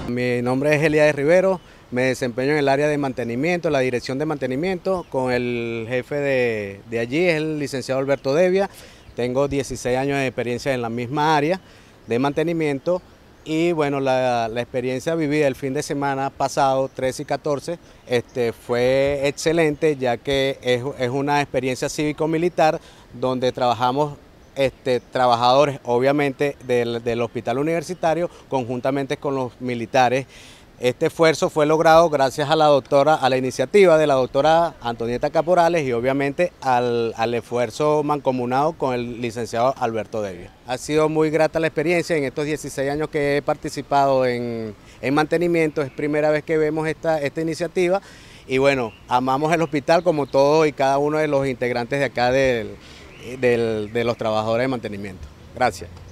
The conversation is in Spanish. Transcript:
Mi nombre es Elías Rivero, me desempeño en el área de mantenimiento, la dirección de mantenimiento, con el jefe de allí, es el licenciado Alberto Devia. Tengo 16 años de experiencia en la misma área de mantenimiento y bueno, la experiencia vivida el fin de semana pasado, 13 y 14, fue excelente, ya que es una experiencia cívico-militar donde trabajamos trabajadores obviamente del hospital universitario conjuntamente con los militares. Este esfuerzo fue logrado gracias a la iniciativa de la doctora Antonieta Caporales y obviamente al esfuerzo mancomunado con el licenciado Alberto Devia. Ha sido muy grata la experiencia en estos 16 años que he participado en mantenimiento, es primera vez que vemos esta iniciativa y bueno, amamos el hospital como todos y cada uno de los integrantes de acá de los trabajadores de mantenimiento. Gracias.